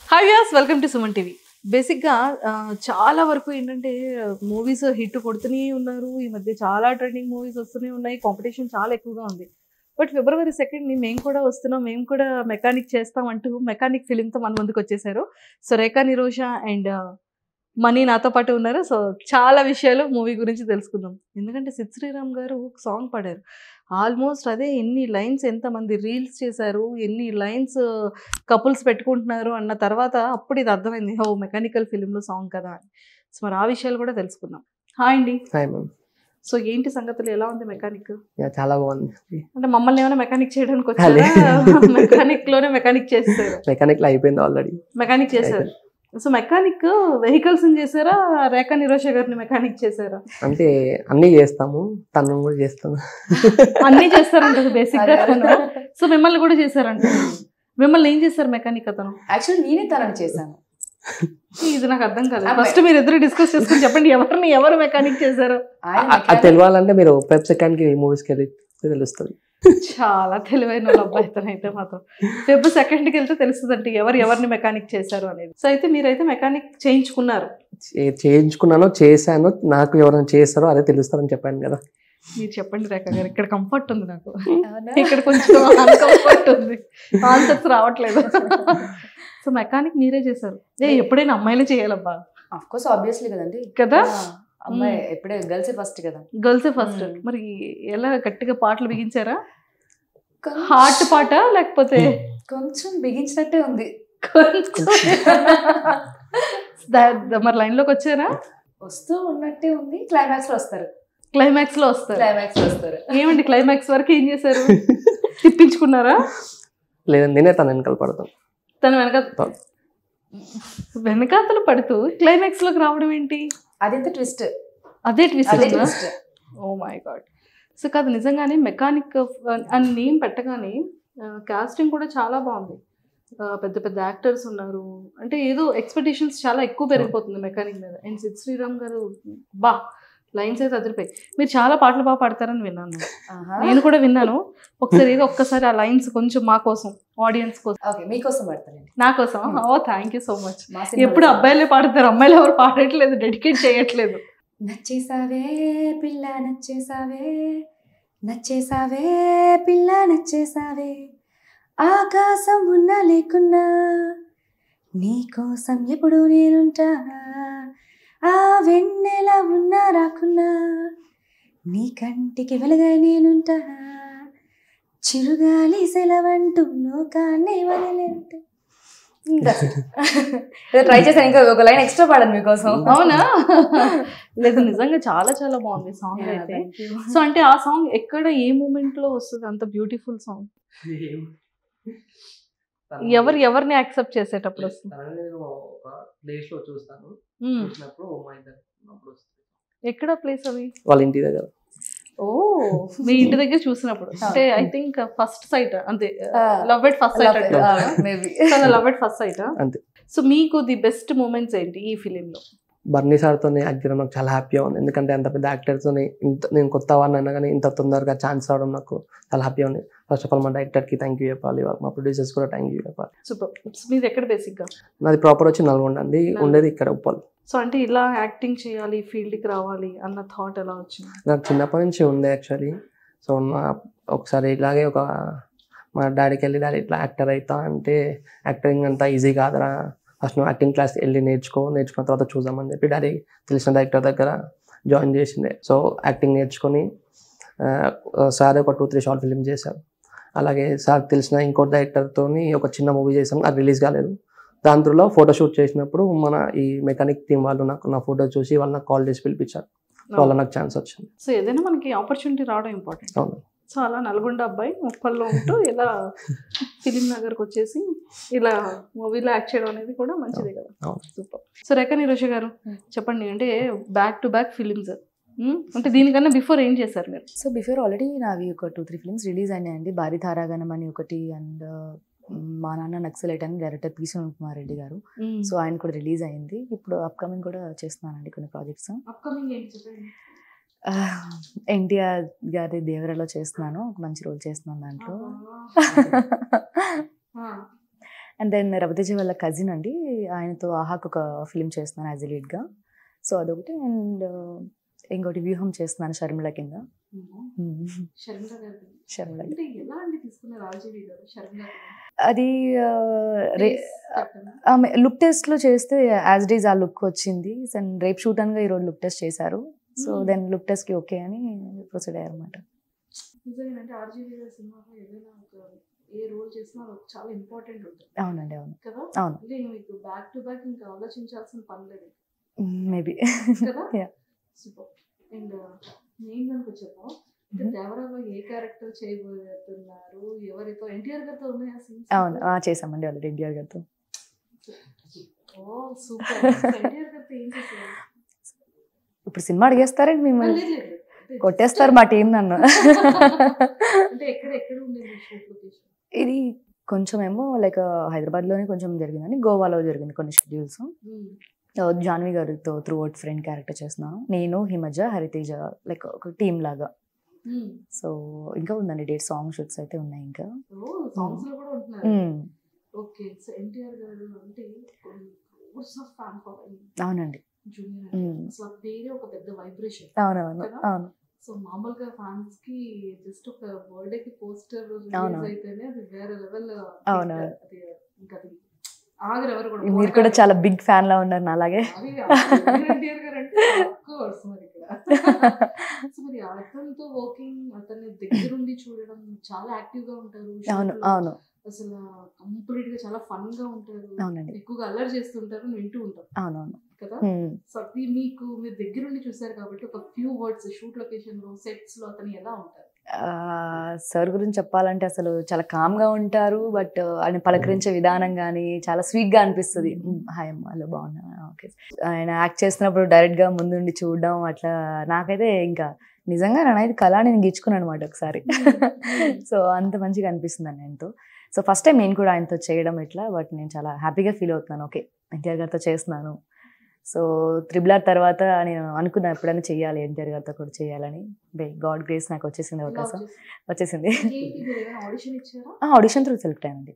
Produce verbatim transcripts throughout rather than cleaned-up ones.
Hi viewers, welcome to Suman TV. బేసిక్గా చాలా వరకు ఏంటంటే మూవీస్ హిట్ కొడుతూనే ఉన్నారు. ఈ మధ్య చాలా ట్రెండింగ్ మూవీస్ వస్తూనే ఉన్నాయి. కాంపిటీషన్ చాలా ఎక్కువగా ఉంది. బట్ ఫిబ్రవరి సెకండ్ని మేము కూడా వస్తున్నాం, మేము కూడా మెకానిక్ చేస్తాం అంటూ మెకానిక్ ఫిలింతో మన ముందుకు వచ్చేసారు. సో రేఖా నిరోష అండ్ మనీ నాతో పాటు ఉన్నారు. సో చాలా విషయాలు మూవీ గురించి తెలుసుకుందాం. ఎందుకంటే సిద్ శ్రీరామ్ గారు ఒక సాంగ్ పాడారు. ఆల్మోస్ట్ అదే ఎన్ని లైన్స్, ఎంతమంది రీల్స్ చేశారు, ఎన్ని లైన్స్ కపుల్స్ పెట్టుకుంటున్నారు అన్న తర్వాత అప్పుడు ఇది అర్థమైంది, ఓ మెకానికల్ ఫిలింలో సాంగ్ కదా అని. సో మరి ఆ విషయాలు కూడా తెలుసుకుందాం. హాయ్ అండి. Hi ma'am. సో ఏంటి సంగతులు, ఎలా ఉంది మెకానిక్? చాలా బాగుంది. అంటే మమ్మల్ని ఏమైనా మెకానిక్ చేయడానికి వచ్చారా? మెకానిక్ లోనే మెకానిక్ చేస్తారు? మెకానిక్ లో అయిపోయింది ఆల్రెడీ. మెకానిక్ చేశారు. సో మెకానిక్ వెహికల్స్ చేసారా, రేఖా నిరోష గారిని మెకానిక్ చేశారా? అంటే అన్ని చేస్తాము, తను కూడా చేస్తాను. అన్ని చేస్తారంట బేసిక్ గా. సో మిమ్మల్ని కూడా చేశారంట. మిమ్మల్ని ఏం చేశారు మెకానిక్ అతను? యాక్చువల్లీ నేనే తనని చేశాను. ఇది నాకు అర్థం కాదు. ఫస్ట్ మీరు ఇద్దరు డిస్కస్ చేసుకుని చెప్పండి, ఎవరిని ఎవరు మెకానిక్ చేశారు? అది తెలియాలంటే మీరు వెబ్ సెకండ్ కి మూవీస్కి వెళ్ళి తెలుస్తుంది. చాలా తెలివైన వాళ్ళు అబ్బాయి అయితే మాత్రం. ఫెబ్ సెకండ్కి వెళ్తే తెలుస్తుంది అంటే ఎవరు ఎవరిని మెకానిక్ చేశారు అనేది. సో అయితే మీరైతే మెకానిక్ చేయించుకున్నారు? చేయించుకున్నాను, చేశాను. నాకు ఎవరైనా చేస్తారో అదే తెలుస్తారని చెప్పాను కదా. మీరు చెప్పండి రేఖ గారు. ఇక్కడ కంఫర్ట్ ఉంది నాకు, ఇక్కడ కొంచెం అన్కంఫర్ట్ ఉంది, ఆన్సర్స్ రావట్లేదు. సో మెకానిక్ మీరే చేశారు. ఏ ఎప్పుడైనా అమ్మాయిలే చేయాలబ్బా? ఆఫ్ కోర్స్ ఆబ్వియస్లీ కదండి కదా, అమ్మాయి ఎప్పుడే గర్ల్సే ఫస్ట్ కదా. గర్ల్సే ఫస్ట్. మరి ఎలా గట్టిగా పాటలు బిగించారా? హార్ట్ పాట లేకపోతే కొంచెం బిగించినట్టే ఉంది. మరి లైన్ లోకి వచ్చారా? వస్తూ ఉన్నట్టే ఉంది. క్లైమాక్స్ లో వస్తారు. క్లైమాక్స్ లో వస్తారు. క్లైమాక్స్ లో వస్తారు. ఏమండి క్లైమాక్స్ వరకు ఏం చేశారు? తిప్పించుకున్నారా? లేదండి, నేనే తన వెనకాల పడతాను. తన వెనక వెనకాతలు పడుతూ క్లైమాక్స్ లోకి రావడం ఏంటి? అదెంత ట్విస్ట్. అదే twist. Oh my god. So కాదు, నిజంగానే మెకానిక్ అని నేమ్ పెట్టగానే కాస్టింగ్ కూడా చాలా బాగుంది. పెద్ద పెద్ద యాక్టర్స్ ఉన్నారు. అంటే ఏదో ఎక్స్పెక్టేషన్స్ చాలా ఎక్కువ పెరిగిపోతుంది మెకానిక్ మీద. అండ్ సిద్ శ్రీరామ్ గారు బా లైన్స్ అయితే అదిరిపోయి. మీరు చాలా పాటలు బాగా పాడతారని విన్నాను, నేను కూడా విన్నాను. ఒకసారి ఏదో ఒక్కసారి ఆ లైన్స్ కొంచెం మా కోసం, ఆడియన్స్ కోసం. ఓకే, మీకోసం పాడతానండి. నా కోసం? Oh thank you so much. ఎప్పుడు అబ్బాయిలే పాడతారు, అమ్మాయిలు ఎవరు పాడట్లేదు, డెడికేట్ చేయట్లేదు. నచ్చేసావే పిల్ల నచ్చేసావే, నచ్చేసావే పిల్ల నచ్చేసావే, ఆకాశం ఉన్నా లేకున్నా నీ కోసం ఎప్పుడు నేనుంటా, ఆ వెన్నెల ఉన్నా రాకున్నా నీ కంటికి వెలుగై నేనుంటా, చిరుగాలి సెలవంటూ లోకాన్ని వదిలేంట. ట్రై చేశాను, ఇంకా ఒక లైన్ ఎక్స్ట్రా పాడాను మీకోసం. అవునా? లేదు, నిజంగా చాలా చాలా బాగుంది సాంగ్ అయితే. సో అంటే ఆ సాంగ్ ఎక్కడ, ఏ మూమెంట్ లో వస్తుంది అంత బ్యూటిఫుల్ సాంగ్? ఎవరు ఎవరిని యాక్సెప్ట్ చేసేటప్పుడు వస్తుంది? ఎక్కడ ప్లేస్ అవి? వాళ్ళ ఇంటి దగ్గర. ఓ, మీ ఇంటి దగ్గర చూసినప్పుడు అంటే ఐ థింక్ ఫస్ట్ సైట్ అంతే. లవ్ ఎట్ ఫస్ట్ సైట్ అంటే లవ్ ఎట్ ఫస్ట్ సైట్ అంతే. సో మీకు ది బెస్ట్ మూమెంట్స్ ఏంటి ఈ ఫిలిం లో? బర్నీ సార్తో యాక్ట్ చేయడం నాకు చాలా హ్యాపీగా ఉంది. ఎందుకంటే అంత పెద్ద యాక్టర్తో ఇంత, నేను కొత్త వాడిని అయినా కానీ ఇంత తొందరగా ఛాన్స్ రావడం నాకు చాలా హ్యాపీగా ఉంది. ఫస్ట్ ఆఫ్ ఆల్ మా డైరెక్టర్కి థ్యాంక్ యూ చెప్పాలి, మా ప్రొడ్యూసర్స్ కూడా థ్యాంక్ యూ చెప్పాలి. సూపర్. మీది ఎక్కడ బేసిక్గా? నాది ప్రాపర్ వచ్చి నల్గొండ అండి, ఉండేది ఇక్కడ ఉప్పల్. సో అంటే ఇలా యాక్టింగ్ చేయాలి, ఫీల్డ్కి రావాలి అన్న థాట్ ఎలా వచ్చింది? నాకు చిన్నప్పటి నుంచి ఉంది యాక్చువల్లీ. సో నా ఒకసారి ఇలాగే ఒక మా డాడీకి వెళ్ళి, డాడీ ఇట్లా యాక్టర్ అవుతా అంటే, యాక్టింగ్ అంతా ఈజీ కాదురా, ఫస్ట్ నువ్వు యాక్టింగ్ క్లాస్ వెళ్ళి నేర్చుకో, నేర్చుకున్న తర్వాత చూద్దామని చెప్పి డాడీ తెలిసిన డైరెక్టర్ దగ్గర జాయిన్ చేసిండే. సో యాక్టింగ్ నేర్చుకొని సార్ ఒక టూ త్రీ షార్ట్ ఫిల్మ్ చేశారు. అలాగే సార్ తెలిసిన ఇంకో డైరెక్టర్తో ఒక చిన్న మూవీ చేసాం, అది రిలీజ్ కాలేదు. దాంట్లో ఫోటోషూట్ చేసినప్పుడు మన ఈ మెకానిక్ టీం వాళ్ళు నాకు నా ఫోటో చూసి వాళ్ళు నాకు కాల్ చేసి పిలిపించారు. వాళ్ళ నాకు ఛాన్స్ వచ్చింది. సో ఏదైనా మనకి ఆపర్చునిటీ రావడం ఇంపార్టెంట్. అవును. సో అలా నల్గొండ అబ్బాయి ముప్పల్లో ఉంటూ ఇలా ఫిలిం నగర్కి వచ్చేసి ఇలా మూవీలో యాక్ట్ చేయడం అనేది కూడా మంచిదే కదా. సూపర్. సో రేఖా నిరోష గారు చెప్పండి, అంటే బ్యాక్ టు బ్యాక్ ఫిలిమ్స్ అంటే దీనికన్నా బిఫోర్ ఏం చేశారు మీరు? సో బిఫోర్ ఆల్రెడీ నావి ఒక టూ త్రీ ఫిల్మ్స్ రిలీజ్ అయినాయండి. భారీ తారాగణం అని ఒకటి, అండ్ మా నాన్న నక్సలైట్ అని డైరెక్టర్ పి సునీల్ కుమార్ రెడ్డి గారు. సో ఆయన కూడా రిలీజ్ అయింది. ఇప్పుడు అప్కమింగ్ కూడా చేస్తున్నానండి కొన్ని ప్రాజెక్ట్స్. ఎన్టీఆర్ గారి దేవరలో చేస్తున్నాను, ఒక మంచి రోల్ చేస్తున్నాను దాంట్లో. అండ్ దెన్ రవితేజ వాళ్ళ కజిన్ అండి, ఆయనతో ఆహాకు ఒక ఫిలిం చేస్తున్నాను యాజ్ ఎ లీడ్గా. సో అదొకటి. అండ్ ఇంకోటి వ్యూహం చేస్తున్నాను షర్మిల కింద. షర్మిల అది లుక్ టెస్ట్లో చేస్తే యాజ్ డీజ్ ఆ లుక్ వచ్చింది. అండ్ రేపు షూట్ అనగా ఈరోజు లుక్ టెస్ట్ చేశారు. సో దెన్ లుక్ టెస్ట్కి ఓకే అని ప్రొసీడ్ అయ్యారు అనమాట. అవునండి, అవును అవును మేబీ. అవును చేసామండి ఆల్రెడీ ఎన్టీఆర్ గారితో. ఇప్పుడు సినిమా అడిగేస్తారండి మిమ్మల్ని, కొట్టేస్తారు మా టీం నన్ను. ఇది కొంచెం ఏమో లైక్ హైదరాబాద్లోనే కొంచెం జరిగిందని, గోవాలో జరిగింది కొన్ని షెడ్యూల్స్. జాన్వి గారితో త్రూ అవుట్ ఫ్రెండ్ క్యారెక్టర్ చేస్తున్నాను నేను, హిమజ, హరితేజ, లైక్ ఒక టీమ్ లాగా. సో ఇంకా ఉందండి డేట్, సాంగ్ షూట్స్ అయితే ఉన్నాయి ఇంకా. అవునండి, అవునవును అవును. సో మామూలుగా ఫ్యాన్స్ కి జస్ట్ ఒక బర్త్డే కి పోస్టర్ రిలీజ్ అయితేనే అది వేరే లెవెల్. అవును, మీరు కూడా చాలా బిగ్ ఫ్యాన్ లా ఉన్నారు నా అలాగే. అతనితో వర్కింగ్, అతన్ని దగ్గరుండి చూడడం, చాలా యాక్టివ్ గా ఉంటారు. అవును అవును అసలు కంప్లీట్ గా చాలా ఫన్ గా ఉంటారు. అవునండి, ఎక్కువగా అల్లరి చేస్తుంటారు, వింటూ ఉంటారు. అవునవును కదా. సో అది మీకు మీరు దగ్గరుండి చూసారు కాబట్టి ఒక ఫ్యూ వర్డ్స్, షూట్ లొకేషన్ లో, సెట్స్ లో అతను ఎలా ఉంటారు? సార్ గురించి చెప్పాలంటే అసలు చాలా కామ్గా ఉంటారు. బట్ ఆయన పలకరించే విధానం కానీ చాలా స్వీట్గా అనిపిస్తుంది. హాయ్ అమ్మ, హలో బాగున్నా, ఓకే. ఆయన యాక్ట్ చేస్తున్నప్పుడు డైరెక్ట్గా ముందుండి చూడడం అట్లా నాకైతే ఇంకా నిజంగా నేనైతే కళ నేను గీచుకున్నాను అనమాట ఒకసారి. సో అంత మంచిగా అనిపిస్తుంది అండి ఆయనతో. సో ఫస్ట్ టైం నేను కూడా ఆయనతో చేయడం ఇట్లా, బట్ నేను చాలా హ్యాపీగా ఫీల్ అవుతున్నాను. ఓకే, ఎన్టీఆర్ గారితో చేస్తున్నాను. సో త్రిబుల్ ఆర్ తర్వాత నేను అనుకున్నా ఎప్పుడైనా చెయ్యాలి, ఎన్టీఆర్ గారితో కూడా చేయాలని. బై గాడ్ గ్రేస్ నాకు వచ్చేసింది అవకాశం, వచ్చేసింది. ఆడిషన్ త్రూ సెలెక్ట్ అయ్యానండి.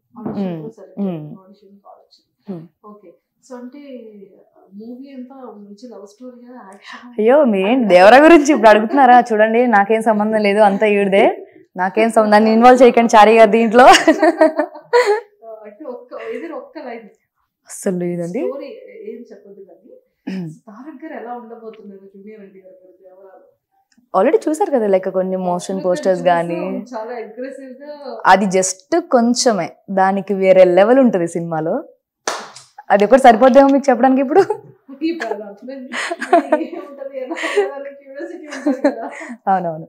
అయ్యో మీరేం దేవరా గురించి ఇప్పుడు అడుగుతున్నారా? చూడండి, నాకేం సంబంధం లేదు, అంతా ఈవిడదే, నాకేం సంబంధం, ఇన్వాల్వ్ చేయకండి చారీ గారు దీంట్లో. అసలు లేదండి, ఆల్రెడీ చూసారు కదా లైక్ కొన్ని మోషన్ పోస్టర్స్ కానీ, అది జస్ట్ కొంచెమే, దానికి వేరే లెవెల్ ఉంటుంది సినిమాలో. అది ఒకటి సరిపోద్దేమో మీకు చెప్పడానికి ఇప్పుడు. అవునవును,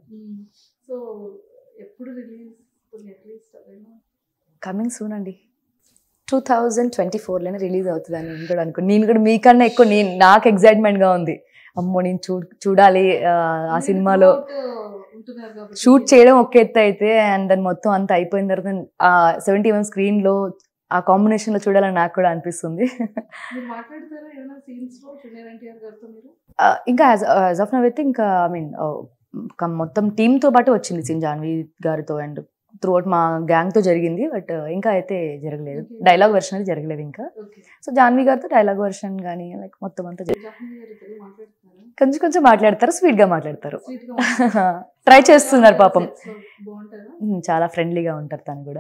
కమింగ్ సూన్ అండి. టూ థౌజండ్ ట్వంటీ ఫోర్లోనే రిలీజ్ అవుతుంది అని నేను కూడా అనుకున్నాను. నేను కూడా మీకన్నా ఎక్కువ నేను నాకు ఎగ్జైట్మెంట్గా ఉంది. అమ్మో నేను చూ చూడాలి ఆ సినిమాలో. షూట్ చేయడం ఒక ఎత్తు అయితే, అండ్ దాన్ని మొత్తం అంతా అయిపోయిన తర్వాత ఆ సెవెంటీ వన్ స్క్రీన్లో ఆ కాంబినేషన్లో చూడాలని నాకు కూడా అనిపిస్తుంది. ఇంకా యాజ్ యాజ్ ఆఫ్ నౌ అయితే ఇంకా ఐ మీన్ మొత్తం టీంతో పాటు వచ్చింది సీన్ జాన్వి గారితో, అండ్ త్రూ అవుట్ మా గ్యాంగ్తో జరిగింది. బట్ ఇంకా అయితే జరగలేదు, డైలాగ్ వర్షన్ అయితే జరగలేదు ఇంకా. సో జాన్వి గారితో డైలాగ్ వర్షన్ కానీ లైక్ మొత్తం అంతా కొంచెం కొంచెం మాట్లాడతారు, స్వీట్ గా మాట్లాడతారు, ట్రై చేస్తున్నారు పాపం. చాలా ఫ్రెండ్లీగా ఉంటారు తను కూడా.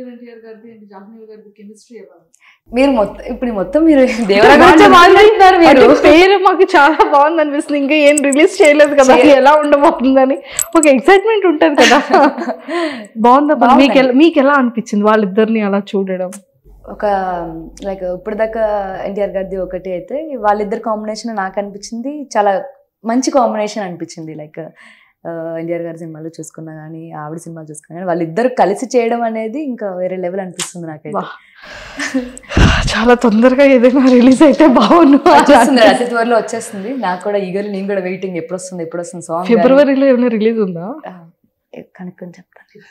మీరు మొత్తం ఇప్పుడు మొత్తం మీరు దేవరా గురించి మాట్లాడుతున్నారు. మీరు పేరు మాకు చాలా బాగుంది అనిపిస్తుంది. ఇంకా ఏం రిలీజ్ చేయలేదు కదా, ఎలా ఉండబోతుందని ఒక ఎక్సైట్మెంట్ ఉంటుంది కదా. బాగుందా? మీకు మీకు ఎలా అనిపించింది వాళ్ళిద్దరిని అలా చూడడం? ఒక లైక్ ఇప్పుడు దాకా ఎన్టీఆర్ గారిది ఒకటి అయితే, వాళ్ళిద్దరు కాంబినేషన్ నాకు అనిపించింది చాలా మంచి కాంబినేషన్ అనిపించింది. లైక్ ఎన్టీఆర్ గారి సినిమాలో చూసుకున్నా కానీ, ఆవిడ సినిమాలు చూసుకున్నా కానీ, వాళ్ళిద్దరు కలిసి చేయడం అనేది ఇంకా వేరే లెవెల్ అనిపిస్తుంది నాకైతే. చాలా తొందరగా ఏదైనా రిలీజ్ అయితే బాగుంది. అతి త్వరలో వచ్చేస్తుంది. నాకు కూడా ఈగర్, నేను కూడా వెయిటింగ్ ఎప్పుడు వస్తుంది ఎప్పుడు వస్తుంది సాంగ్. ఫిబ్రవరిలో ఏమైనా రిలీజ్ ఉందా కనుక్కొని చెప్తాను.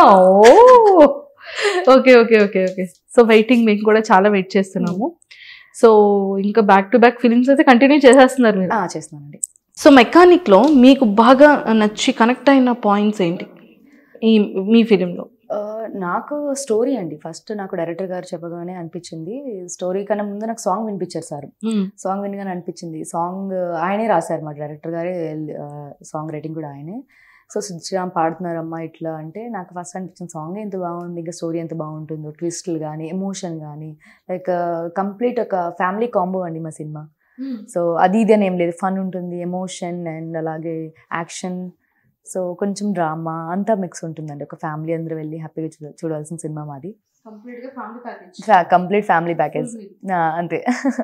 Okay okay okay okay so waiting, మేము కూడా చాలా వెయిట్ చేస్తున్నాము. సో ఇంకా బ్యాక్ టు బ్యాక్ ఫిలిమ్స్ అయితే కంటిన్యూ చేసేస్తున్నారు మీరు? చేస్తున్నానండి. సో మెకానిక్లో మీకు బాగా నచ్చి కనెక్ట్ అయిన పాయింట్స్ ఏంటి ఈ మీ ఫిలింలో? నాకు స్టోరీ అండి ఫస్ట్ నాకు డైరెక్టర్ గారు చెప్పగానే అనిపించింది స్టోరీ కన్నా ముందు నాకు సాంగ్ వినిపించారు సార్ సాంగ్ వినగానే అనిపించింది సాంగ్ ఆయనే రాశారు మా డైరెక్టర్ గారే సాంగ్ రైటింగ్ కూడా ఆయనే సో శ్రీరామ్ పాడుతున్నారమ్మా ఇట్లా అంటే నాకు ఫస్ట్ అనిపించింది సాంగ్ ఎంత బాగుంది ఇంకా స్టోరీ ఎంత బాగుంటుందో ట్విస్ట్లు కానీ ఎమోషన్ కానీ లైక్ కంప్లీట్ ఒక ఫ్యామిలీ కాంబో అండి మా సినిమా సో అది ఇది అని ఏం లేదు ఫన్ ఉంటుంది ఎమోషన్ అండ్ అలాగే యాక్షన్ సో కొంచెం డ్రామా అంతా మిక్స్ ఉంటుందండి ఒక ఫ్యామిలీ అందరూ వెళ్ళి హ్యాపీగా చూ చూడాల్సిన సినిమా మాది కంప్లీట్ ఫ్యామిలీ ప్యాకేజ్ అంతే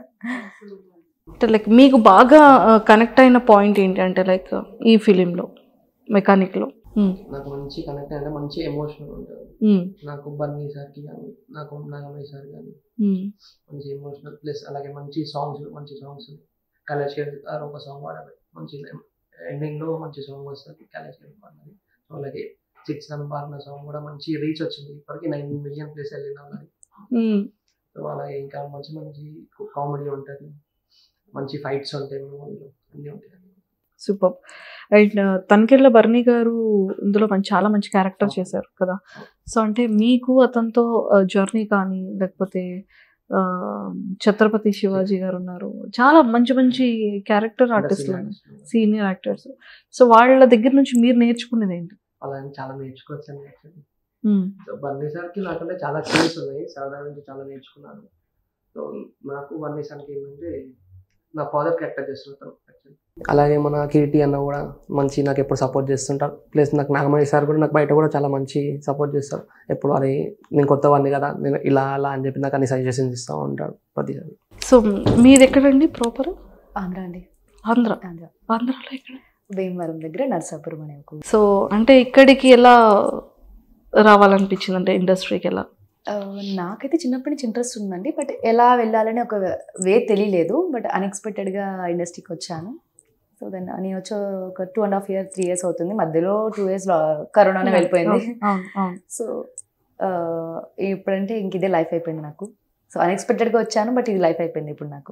లైక్ మీకు బాగా కనెక్ట్ అయిన పాయింట్ ఏంటంటే లైక్ ఈ ఫిలింలో మెకానిక్లో నాకు మంచి కనెక్ట్ అంటే మంచి ఎమోషనల్ ఉంటుంది నాకు బన్నీ సార్కి కానీ నాకు నాగమయ్య సార్ కానీ మంచి ఎమోషనల్ ప్లస్ అలాగే మంచి సాంగ్స్ మంచి సాంగ్స్ కైలాష్ గారు ఒక సాంగ్ పాడాలి మంచి ఎండింగ్లో మంచి సాంగ్ వస్తుంది కైలాష్ గారు పాడినది సో అలాగే సిక్స్ నెంబర్ పాడిన సాంగ్ కూడా మంచి రీచ్ వచ్చింది ఇప్పటికీ నైన్ మిలియన్ ప్లేస్ వెళ్ళింది అలాగే సో అలాగే ఇంకా మంచి మంచి కామెడీ ఉంటుంది మంచి ఫైట్స్ ఉంటాయి మూవీలో అన్నీ ఉంటాయి సూపర్ అండ్ తనికెళ్ళ బర్నీ గారు ఇందులో మంచి చాలా మంచి క్యారెక్టర్ చేశారు కదా సో అంటే మీకు అతనితో జర్నీ కానీ లేకపోతే ఛత్రపతి శివాజీ గారు ఉన్నారు చాలా మంచి మంచి క్యారెక్టర్ ఆర్టిస్టులు సీనియర్ యాక్టర్స్ సో వాళ్ళ దగ్గర నుంచి మీరు నేర్చుకునేది ఏంటి అలా చాలా నేర్చుకోవచ్చండి యాక్చువల్లీ సో బన్నీ సార్కి నాకంటే చాలా స్కిల్స్ ఉన్నాయి సరదా నుంచి చాలా నేర్చుకున్నాను సో నాకు బన్నీ సార్కి ఏంటంటే నా ఫాదర్ క్యారెక్టర్ చేస్తుంటాను యాక్చువల్లీ అలాగే మన కిరీటి అన్న కూడా మంచి నాకు ఎప్పుడు సపోర్ట్ చేస్తుంటారు ప్లస్ నాకు నాగమణి సార్ కూడా నాకు బయట కూడా చాలా మంచి సపోర్ట్ చేస్తారు ఎప్పుడు అది నేను కొత్త వాడిని కదా నేను ఇలా అలా అని చెప్పి నాకు అన్ని సజెషన్స్ ఇస్తూ ఉంటాడు ప్రతిసారి సో మీది ఎక్కడండి ప్రాపర్ ఆంధ్ర అండి ఆంధ్ర ఆంధ్ర ఆంధ్రాలో ఎక్కడ భీమవరం దగ్గర నర్సాపురం అనే ఒక సో అంటే ఇక్కడికి ఎలా రావాలనిపించింది అంటే ఇండస్ట్రీకి ఎలా నాకైతే చిన్నప్పటి నుంచి ఇంట్రెస్ట్ ఉందండి బట్ ఎలా వెళ్ళాలని ఒక వే తెలియలేదు బట్ అన్ఎక్స్పెక్టెడ్గా ఇండస్ట్రీకి వచ్చాను సో దెన్ నేను వచ్చి ఒక two and half year three years అవుతుంది మధ్యలో టూ ఇయర్స్ కరోనానే వెళ్ళిపోయింది సో ఇప్పుడంటే ఇంక ఇదే లైఫ్ అయిపోయింది నాకు సో అన్ఎక్స్పెక్టెడ్గా వచ్చాను బట్ ఇది లైఫ్ అయిపోయింది ఇప్పుడు నాకు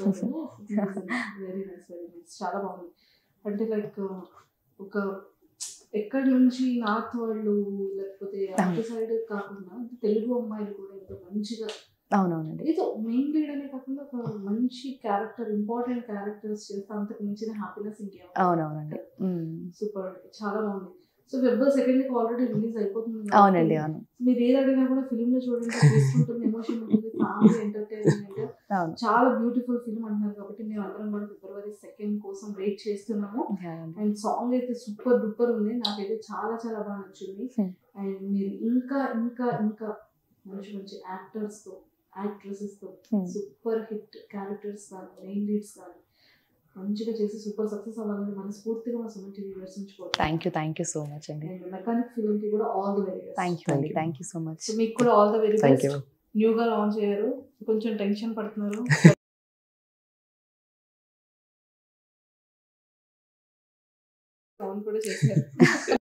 చాలా బాగుంది అంటే లైక్ ఒక ఎక్కడి నుంచి నార్త్ వాళ్ళు లేకపోతే అటు సైడ్ కాకుండా తెలుగు అమ్మాయిలు కూడా ఎంతో మంచిగా అవునవునండి ఏదో మెయిన్ లీడ్ అనే కాకుండా ఒక మంచి క్యారెక్టర్ ఇంపార్టెంట్ క్యారెక్టర్స్ చేస్తే అంతకు మించిన హ్యాపీనెస్ ఇంకేం అవునవునండి సూపర్ చాలా బాగుంది సో ఫిబ్రవరి సెకండ్ కి ఆల్రెడీ రిలీజ్ అయిపోతుంది అవునండి అవును మీరు ఏది అడిగినా కూడా ఫిల్మ్ లో చూడండి తీసుకుంటుంది ఎమోషన్ ఉంటుంది ఫ్యామిలీ ఎంటర్టైన్మెంట్ చాలా బ్యూటిఫుల్ ఫిల్మ్ అంటున్నారు కాబట్టి మేము అందరం కూడా ఫిబ్రవరి సెకండ్ కోసం వెయిట్ చేస్తున్నాము అండ్ సాంగ్ అయితే సూపర్ డూపర్ ఉంది నాకైతే చాలా చాలా బాగా నచ్చింది అండ్ మీరు ఇంకా ఇంకా ఇంకా మంచి మంచి యాక్టర్స్ తో యాక్ట్రెసెస్ తో సూపర్ హిట్ క్యారెక్టర్స్ కానీ మెయిన్ లీడ్స్ కానీ మంచిగా చేసి సూపర్ సక్సెస్ అవ్వాలని మనస్ఫూర్తిగా మా సుమన్ టీవీ దర్శించుకోవాలి thank you thank you so much అండి మెకానిక్ ఫిల్మ్ కి కూడా all the very best thank you అండి థ్యాంక్ యూ సో మచ్ మీకు కూడా ఆల్ ది వెరీ బెస్ట్ న్యూగా లాంచ్ అయ్యారు కొంచెం టెన్షన్ పడుతున్నారు కూడా చేశారు